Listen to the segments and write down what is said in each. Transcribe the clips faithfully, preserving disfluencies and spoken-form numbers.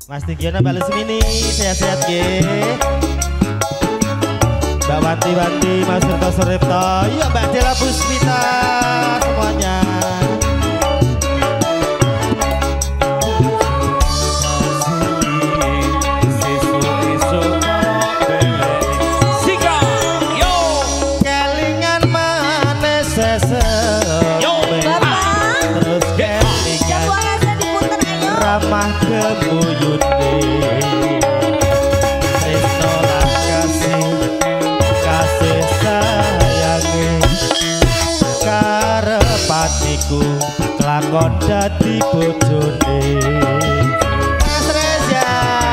Mas Tinggiana Mbak Lesmini, sehat-sehat ge. Mbak Wanti-Wanti, Mas Firto Suripto, iya Mbak Dela Puspita, semuanya. Kelingan manis terus kelingan ramah kebuyute tresno lan kasih kasih sayange karepatiku kelakon dadi bojone Mas Reza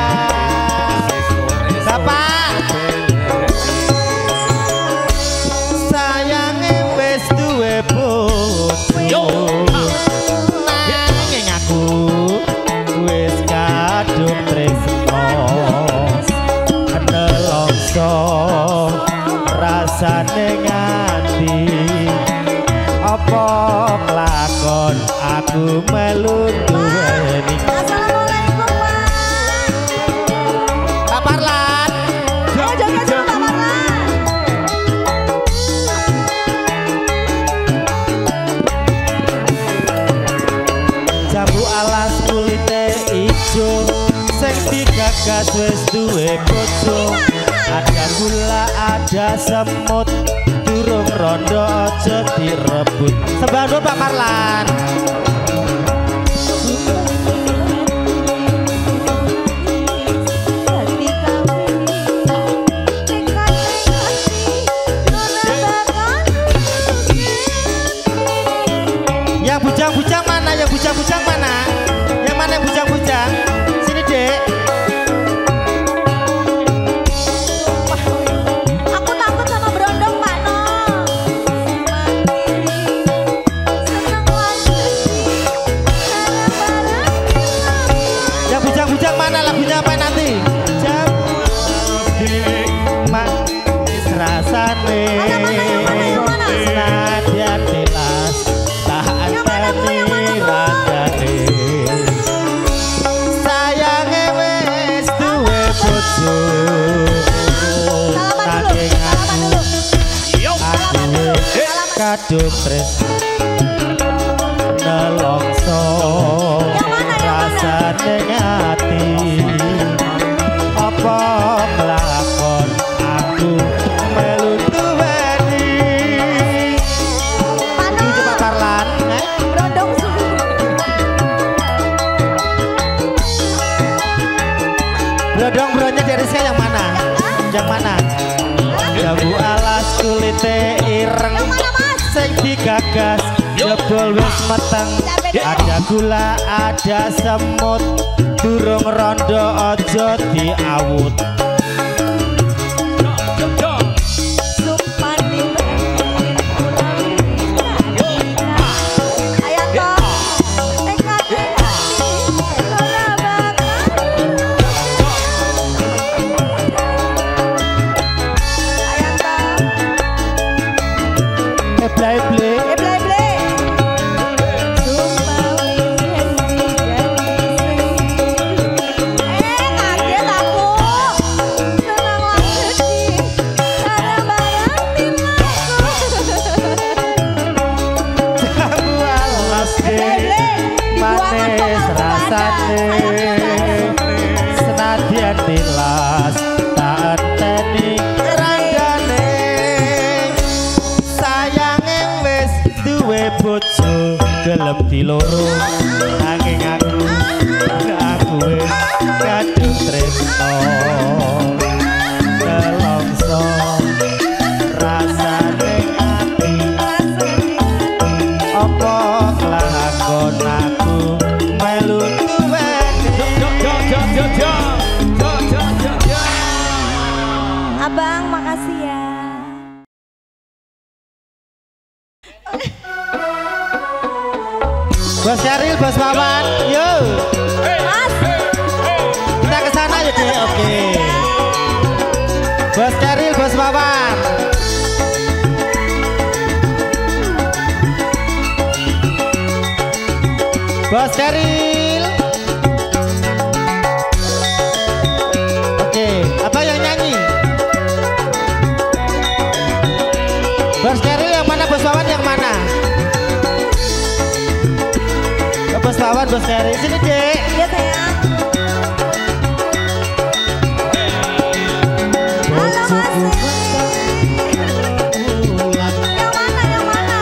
Bapak sayange wis duwe bojo nanging aku wis kadung tresno nelongso rasane ngati apa kelakon aku melu duweni. Assalamualaikum Pak Pak Parlan ayo joget dulu Pak Parlan. jambu alas kulite ijo sing digagas wis duwe bojo ada gula ada semut durung rondo aja direbut sembah dulu Pak Parlan. Yang bujang-bujang mana? Yang bujang-bujang mana? Yang mana yang bujang-bujang? Sini dek. Aku takut sama berondong Pak No. Seneng lagi Yang bujang-bujang mana? Lagunya apa nanti? Jamu dek manis rasane senadyan tilas tak anteni randane sayange wis duwe bojo nanging aku kadung tresno nelongso rasane ngati apa kelakon aku melu duweni. Itu Pak Parlan eh? berondong suhu. Brodong-brodongnya dari saya yang mana? Yang mana? Jambu alas kulite ireng sing digagas jebol wis meteng ada gula ada semut durung rondo aja diawut. Play-play manis rasane senadyan tilas tak enteni randane sayange wis duwe bojo gelem diloro nanging aku aku wis kadung tresno nelongso rasane ati apa kelakon aku melu Abang makasih ya. Bos Syaril, Bos Wawan, yuk Mas kita ke sana ya deh, oke. Bos Syaril, Bos Wawan. Bos Syaril. lawan Bos Keri. Sini Dek. Iya sayang. Halo Mas. Bulan Yang mana yang mana?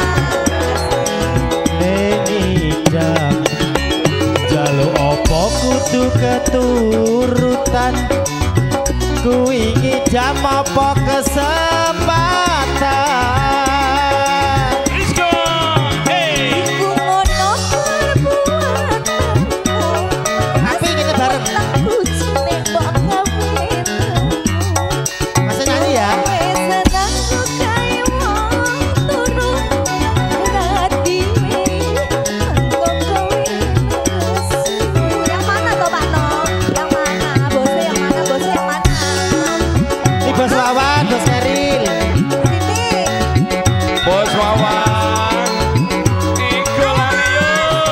Nengidam jaluk opo kudu keturutan. Ku ingin jam apa kesempatan. Let's go. Hey. Ku ngono perbuatan. Tapi kita bareng. Bujune mbok gawe. Masa nyanyi ya? Senang sukai wong turu rati. Engko kowe nesu. Yang mana toh Pak No? Yang mana? Bosnya yang mana? Bosnya yang mana? Ini Bos Wawan, Bos Keril. Sini. Bos Wawan. Iko Lanio.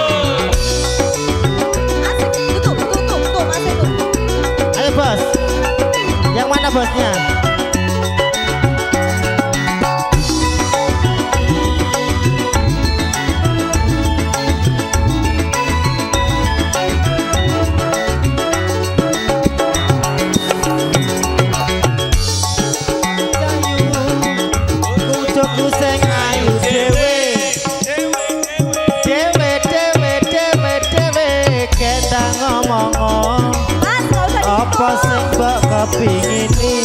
Asik. Tutup, tutup, tutup, masih tutup. Ayo Bos. Yang mana bosnya? Kucukku sing ayu dhewe. Dhewe dhewe dhewe dhewe kendang ngomong. Mas, nggak usah Apa ditutup. sing mbok kepingini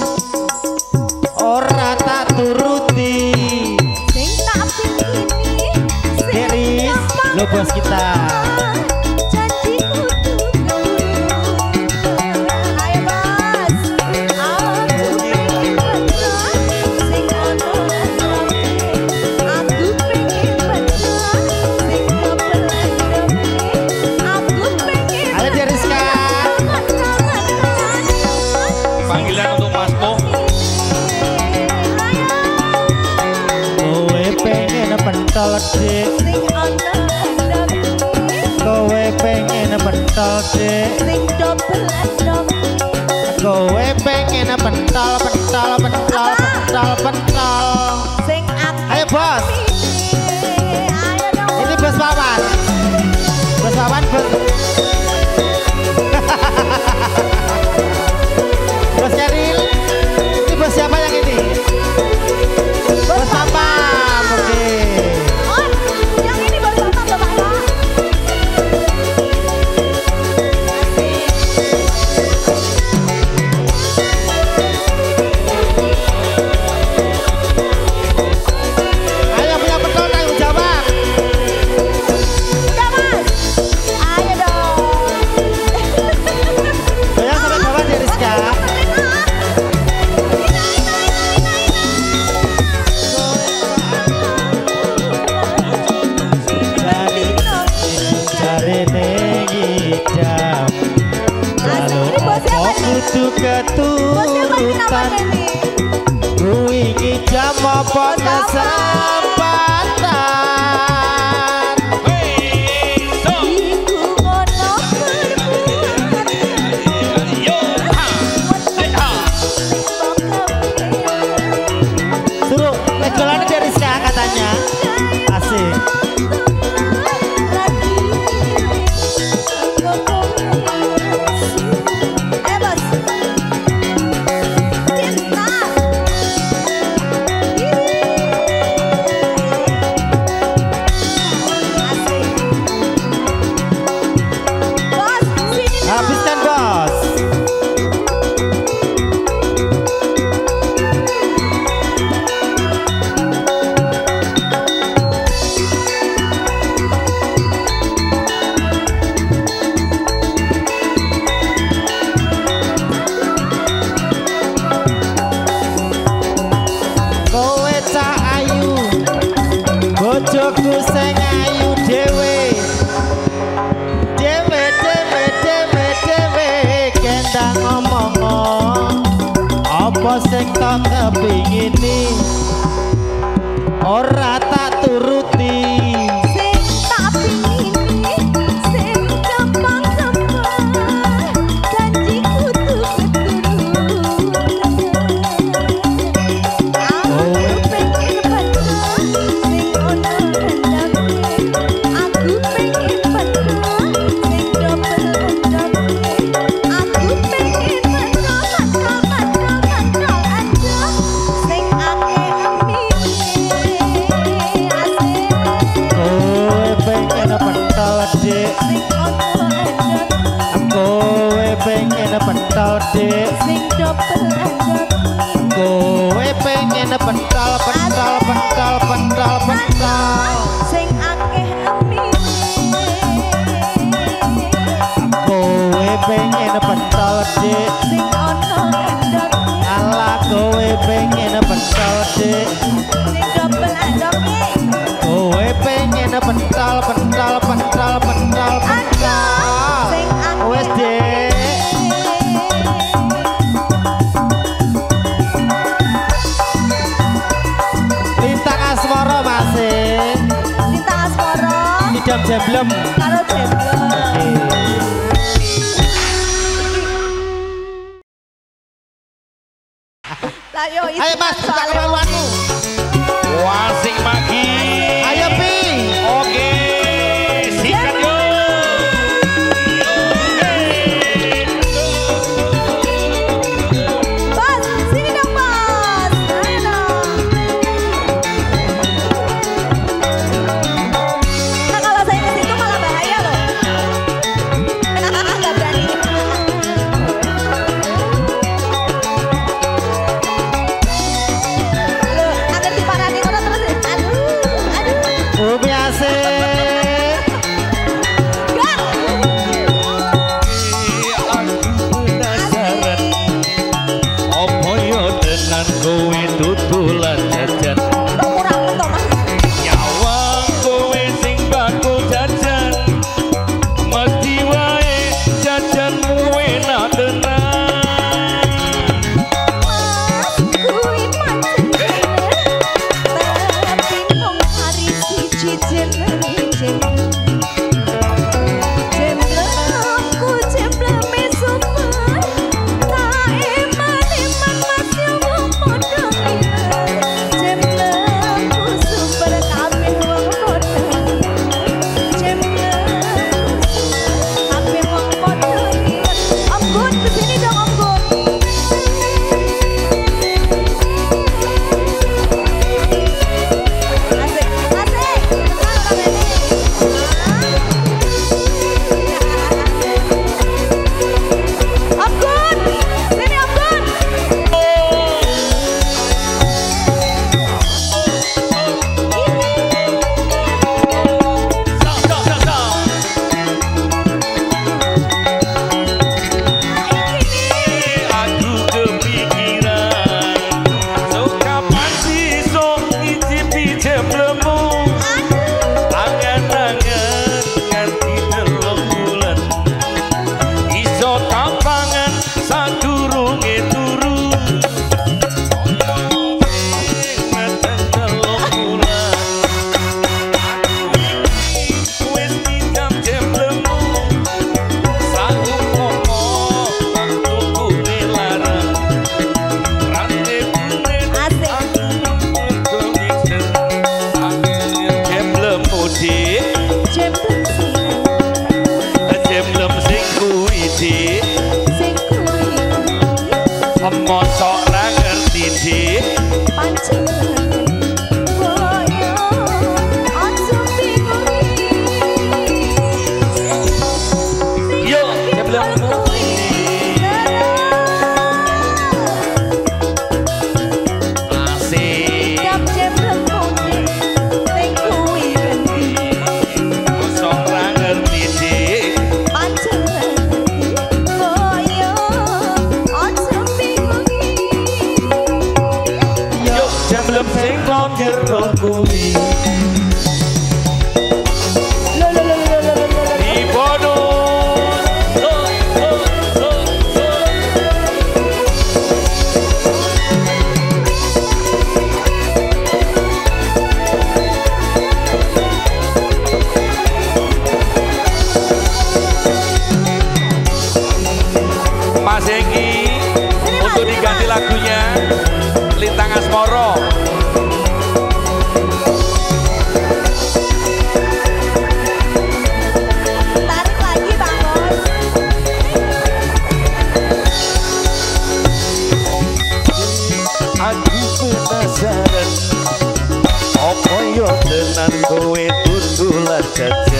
ora tak turuti. Sing tak pingini, sing Deris, gampang lo bos kita. janji kudu keturutan. Ayo Mas, aku pengen pacar sing ono asrame. Aku pengen pacar sing kepelandeme. Aku pengen Ayo Deriska. Panggilan untuk Mas Mo. Kowe pengen pentol dik. Sing ono handake, Kowe pengen pentol dik. sing dobel-dobel. Kowe pengen pentol pentol pentol pentol pentol. Sing aku Ayo Bos. pilih. Ayo dong. Ini Bos Wawan. Bos Wawan bos. Bos Keril. Ini bos siapa yang ini? Bos Papa. Oke. Oh, yang ini bos Bapak Bapak Pak. Ayo punya pentol tanggung jawab. Udah Mas. Ayo dong. Goyang sampai bawah Deriska. Dari dari nengidam jaluk opo kudu keturutan. Ku ingin jam apa kesempatan. Hey. So. Yo. Ha. Hey, ha. Suruh legolannya Deriska katanya. Asik. Eh bos. Cinta. Asik. Bos, sini dong. Habiskan bos. Kowe cah ayu, bojoku sing ayu dhewe. Dhewe dhewe dhewe dhewe kendang ngomong. Apa sing tak kepingini ora tak turuti. Sing tak pingini, sing gampang-gampang, janji kudu keturutan. Aku pengen pacar sing ono handake. Aku pengen pacar sing ono endot Kowe pengen pentol dik sing double endot Kowe pengen pentol pentol pentol pentol pentol sing akeh amine Kowe pengen pentol dik sing ono endot Ala kowe pengen pentol dik sing double endot Kowe pengen pentol pentol pentol pentol pentol sing akeh Wes dik Lintang asmara masih Cinta Asmoro Idam Jemblem karo Jemblem lah yo isi Ayo mas, buka soalnya kemauanmu Wasik Magi. Ayo Pi Oke, sikat yo. Bos, sini dong bos. Ayo dong. Nah kalau saya ke situ malah bahaya loh. Nggak berani. Loh, akan diparani kono terus. Aduh, aduh. Umi asik Gak. Penasaran opo yo dengan kowe tutulan jajan Kok murah betul mas? nyawang kowe sing bakul jajan mesti wae jajanmu enak tenan Mas, kuwi pancen bener. Tapi mung hari siji jenenge Jemblem-ku jembleme sumpah. Tak eman-eman mas yo wong padha mireng. Jemblem-ku super kabeh wong padha mireng. Jemblem-ku kabeh wong padha mireng. Om Gun, kesini dong Om Gun. Asik, asik. Kenal Bang Edi. Om Gun, sini Om Gun. Sa, sa, sa, sa. Aku kepikiran so kapan sih so ngicipi jemblemu angan-angan nganti telung bulan iso tampangan sadurunge turu nganti telung bulan wis ngidam jemblemu satu pokok waktuku dilarang rantai kulit Asik. untuk mixer akhirnya jemblem mudik Jemblem sing jemblem sing kuwi dik sing kuwi mosok ra ngerti dik pancen boyo aja bingung yo jemblem mudik asik Siap jemblem mudik sing kuwi ganti mosok ra ngerti dik pancen boyo aja bingung yo jemblem sing kok jero kuwi lo lo lo lo lo lo lo di bonus so so so so Mas Egi untuk diganti lagunya Lintang Asmoro. tarik lagi Bang Bos. Aku penasaran opo yo tenan kowe tutulan jajan